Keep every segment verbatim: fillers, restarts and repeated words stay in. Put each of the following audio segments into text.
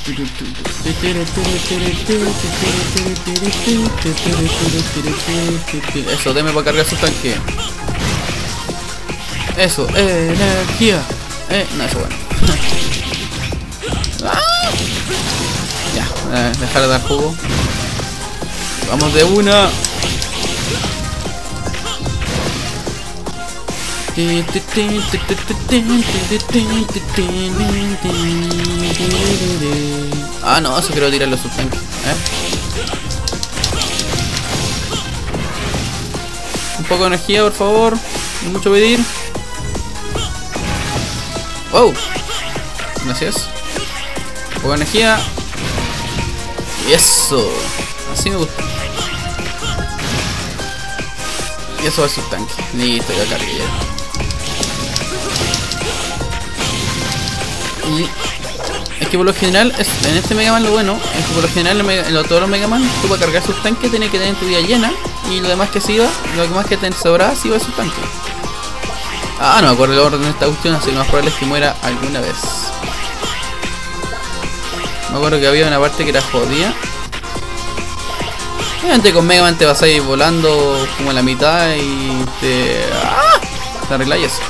Eso, deme para cargar su tanque. Eso, energía. Eh, no, eso bueno. ¡Ah! Ya, eh, dejar de dar jugo. Vamos de una. Ah, no, eso quiero tirar los subtanques, ¿eh? Un poco de energía, por favor. No mucho pedir. Wow. Gracias. Un poco de energía. Y eso. Así me gusta. Y eso va a su tanque. Listo, ya cargué ya. Y es que por lo general, en este Mega Man lo bueno es que por lo general en, en todos los Mega Man, tú para cargar sus tanques tienes que tener tu vida llena. Y lo demás que se iba, lo demás que te sobraba, se iba a sus tanques. Ah, no me acuerdo el orden de esta cuestión, así que lo más probable es que muera alguna vez. Me acuerdo que había una parte que era jodida. Obviamente con Mega Man te vas a ir volando como a la mitad y te... ¡Ah! Te arreglas eso.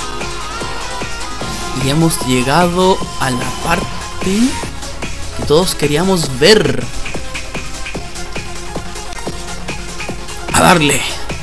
Y hemos llegado a la parte que todos queríamos ver. A darle.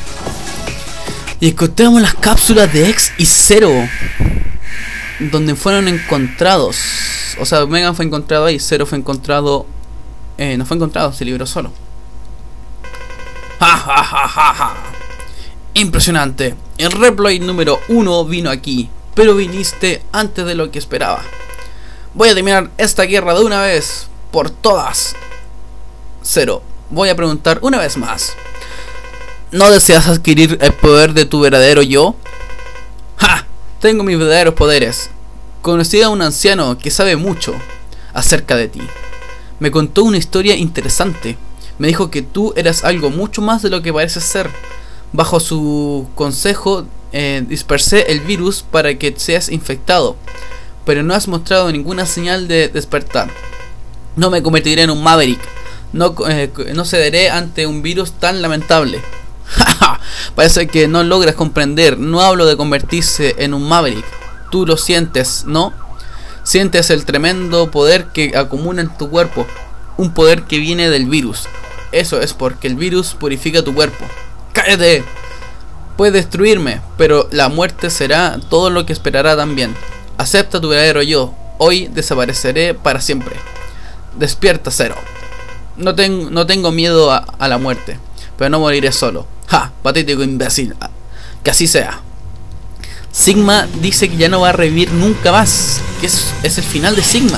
Y encontramos las cápsulas de X y Zero, donde fueron encontrados. O sea, Mega Man fue encontrado ahí, Zero fue encontrado... Eh, no fue encontrado, se libró solo. ¡Ja, ja, ja, ja, ja! Impresionante. El replay número uno vino aquí, pero viniste antes de lo que esperaba. Voy a terminar esta guerra de una vez por todas. Zero, voy a preguntar una vez más. ¿No deseas adquirir el poder de tu verdadero yo? ¡Ja! Tengo mis verdaderos poderes. Conocí a un anciano que sabe mucho acerca de ti. Me contó una historia interesante. Me dijo que tú eras algo mucho más de lo que pareces ser. Bajo su consejo, eh, dispersé el virus para que seas infectado, pero no has mostrado ninguna señal de despertar. No me convertiré en un Maverick. No, eh, no cederé ante un virus tan lamentable. Parece que no logras comprender. No hablo de convertirse en un Maverick. Tú lo sientes, ¿no? Sientes el tremendo poder que acumula en tu cuerpo. Un poder que viene del virus. Eso es porque el virus purifica tu cuerpo. ¡Cállate! Puedes destruirme, pero la muerte será todo lo que esperará también. Acepta tu verdadero yo. Hoy desapareceré para siempre. Despierta, Zero. No, ten, no tengo miedo a, a la muerte, pero no moriré solo. ¡Ja! Patético imbécil. Que así sea. Sigma dice que ya no va a revivir nunca más. Que es, es el final de Sigma.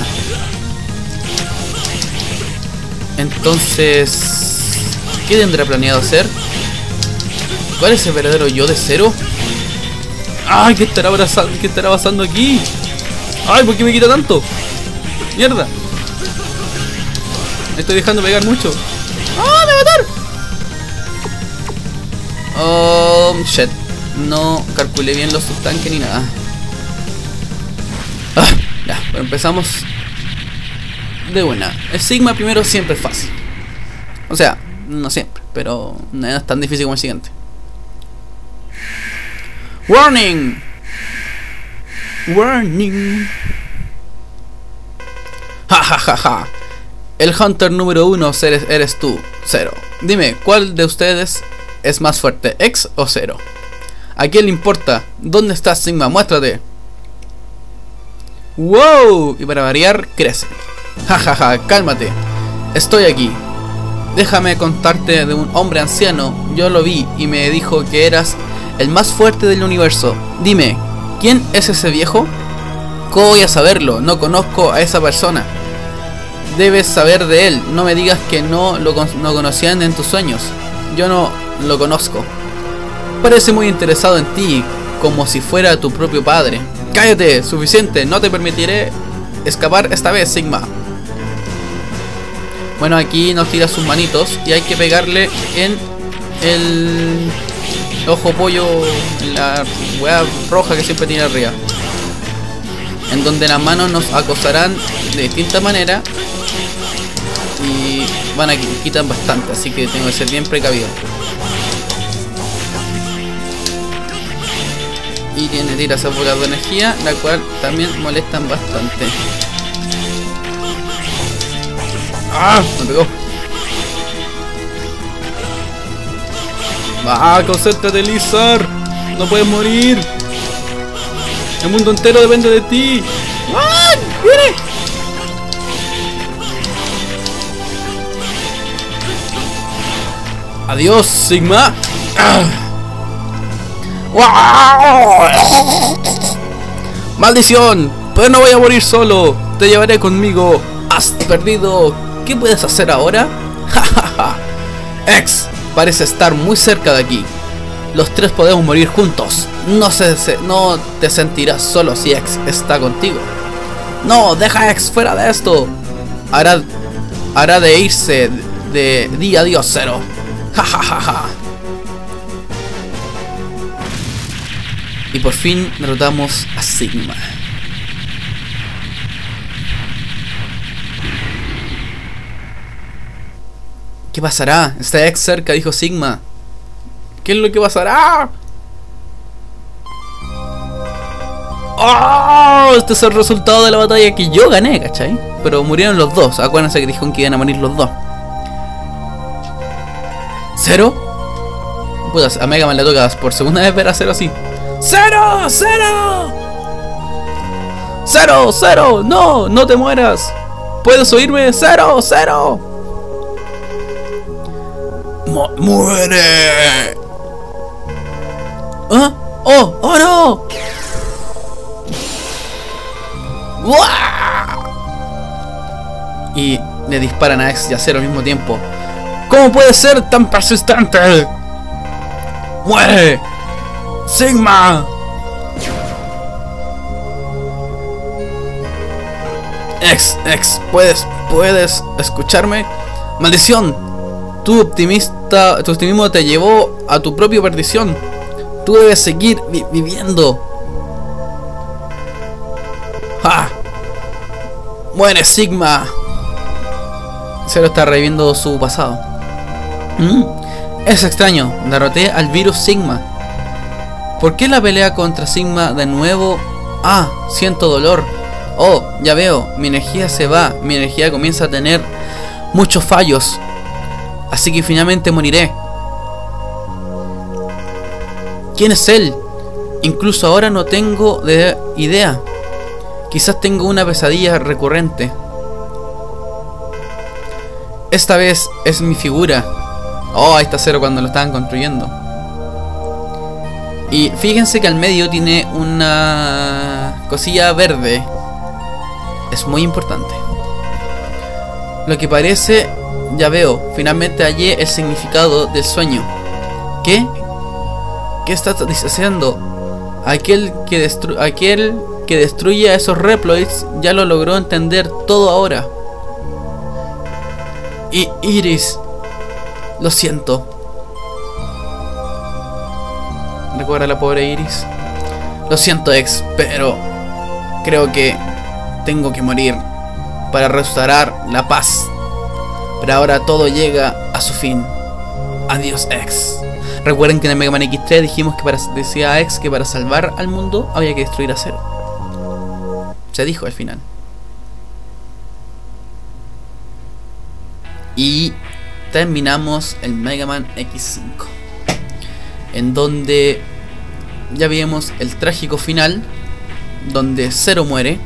Entonces, ¿qué tendrá planeado hacer? ¿Cuál es el verdadero yo de Zero? ¡Ay! ¿Qué estará abrazando? ¿Qué estará pasando aquí? ¡Ay! ¿Por qué me quita tanto? ¡Mierda! Me estoy dejando pegar mucho. ¡Ah! ¡Me va a matar! Oh, shit. No calculé bien los subtanques ni nada. Ah, ya, pero empezamos de buena. El Sigma primero siempre es fácil. O sea, no siempre, pero no es tan difícil como el siguiente. Warning. Warning. Ja ja ja ja. El Hunter número uno eres, eres tú, Zero. Dime, ¿cuál de ustedes es más fuerte, X o Zero? ¿A quién le importa? ¿Dónde estás, Sigma? Muéstrate. ¡Wow! Y para variar, crece. Jajaja, ja, ja, cálmate. Estoy aquí. Déjame contarte de un hombre anciano. Yo lo vi y me dijo que eras el más fuerte del universo. Dime, ¿quién es ese viejo? ¿Cómo voy a saberlo? No conozco a esa persona. Debes saber de él. No me digas que no lo con no conocían en tus sueños. Yo no lo conozco. Parece muy interesado en ti, como si fuera tu propio padre. ¡Cállate! Suficiente, no te permitiré escapar esta vez, Sigma. Bueno, aquí nos tira sus manitos y hay que pegarle en el ojo pollo, la hueá roja que siempre tiene arriba, en donde las manos nos acosarán de distinta manera van a quitar bastante, así que tengo que ser bien precavido. Y tiene tiras enfocadas de energía, la cual también molestan bastante. ¡Ah! Me pegó. ¡Va! ¡Concéntrate, Lizard! ¡No puedes morir! ¡El mundo entero depende de ti! ¡Ah! ¡Viene! ¡Adiós, Sigma! ¡Ah! ¡Maldición! Pero no voy a morir solo. Te llevaré conmigo. Has perdido. ¿Qué puedes hacer ahora? ¡Ja! X parece estar muy cerca de aquí. Los tres podemos morir juntos. No, se, se, no te sentirás solo si X está contigo. No, deja a X fuera de esto. Hará, hará de irse. De, de di adiós, Zero. Ja, ja, ja, ja. Y por fin derrotamos a Sigma. ¿Qué pasará? Está X cerca, dijo Sigma. ¿Qué es lo que pasará? ¡Oh! Este es el resultado de la batalla que yo gané, ¿cachai? Pero murieron los dos. Acuérdense que dijeron que iban a morir los dos. ¿Zero? Puta, a Mega Man le toca por segunda vez ver a Zero así. ¡Zero! ¡Zero! ¡Zero! ¡Zero! ¡No! ¡No te mueras! ¿Puedes oírme? ¡Zero! ¡Zero! Mu ¡Muere! ¿Ah? ¡Oh! ¡Oh no! ¡Uah! Y le disparan a X y a Zero al mismo tiempo. ¿Cómo puede ser tan persistente? ¡Muere! ¡Sigma! X, X, ¿puedes, puedes escucharme? ¡Maldición! Tu optimista, tu optimismo te llevó a tu propia perdición. Tú debes seguir vi viviendo. ¡Ja! ¡Muere, Sigma! Zero está reviviendo su pasado. ¿Mm? Es extraño, derroté al virus Sigma. ¿Por qué la pelea contra Sigma de nuevo? Ah, siento dolor. Oh, ya veo, mi energía se va. Mi energía comienza a tener muchos fallos. Así que finalmente moriré. ¿Quién es él? Incluso ahora no tengo de idea. Quizás tengo una pesadilla recurrente. Esta vez es mi figura. Oh, ahí está Zero cuando lo estaban construyendo. Y fíjense que al medio tiene una cosilla verde. Es muy importante. Lo que parece, ya veo, finalmente hallé el significado del sueño. ¿Qué? ¿Qué estás diciendo? Aquel que, destru aquel que destruye a esos Reploids ya lo logró entender todo ahora. Y Iris, lo siento. Recuerda a la pobre Iris. Lo siento, X, pero creo que tengo que morir para restaurar la paz. Pero ahora todo llega a su fin. Adiós, X. Recuerden que en el Mega Man X tres dijimos que para, decía X que para salvar al mundo había que destruir a Zero. Se dijo al final. Y terminamos el Mega Man X cinco, en donde ya vimos el trágico final, donde Zero muere.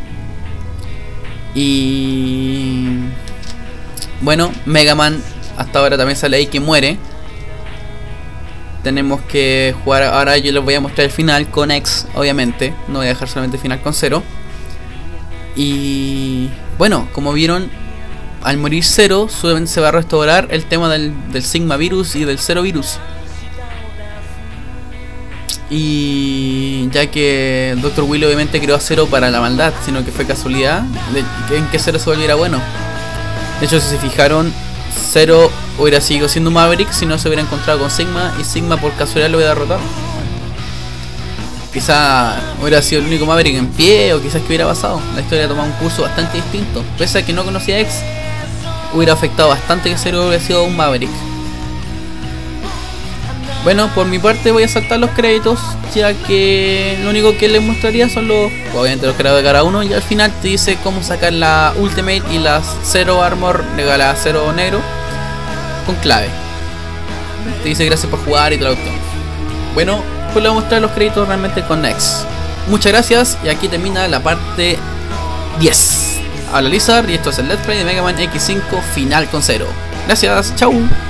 Y bueno, Mega Man hasta ahora también sale ahí que muere. Tenemos que jugar, ahora yo les voy a mostrar el final con X, obviamente. No voy a dejar solamente el final con Zero. Y bueno, como vieron, al morir Zero, solamente se va a restaurar el tema del, del Sigma Virus y del Zero Virus. Y ya que doctor Willy obviamente creó a Zero para la maldad, sino que fue casualidad de, en que Zero se volviera bueno. De hecho, si se fijaron, Zero hubiera seguido siendo Maverick si no se hubiera encontrado con Sigma, y Sigma por casualidad lo hubiera derrotado. Quizá hubiera sido el único Maverick en pie, o quizás que hubiera pasado. La historia ha tomado un curso bastante distinto, pese a que no conocía a X. hubiera afectado bastante que Zero hubiera sido un Maverick. Bueno, por mi parte voy a saltar los créditos, ya que lo único que les mostraría son los, obviamente los créditos de cada uno, y al final te dice cómo sacar la Ultimate y la Zero Armor, la Zero Negro, con clave. Te dice gracias por jugar y todo. Bueno, pues le voy a mostrar los créditos realmente con Nex. Muchas gracias, y aquí termina la parte diez. Habla Lizard y esto es el Let's Play de Mega Man equis cinco final con Zero. Gracias, chau.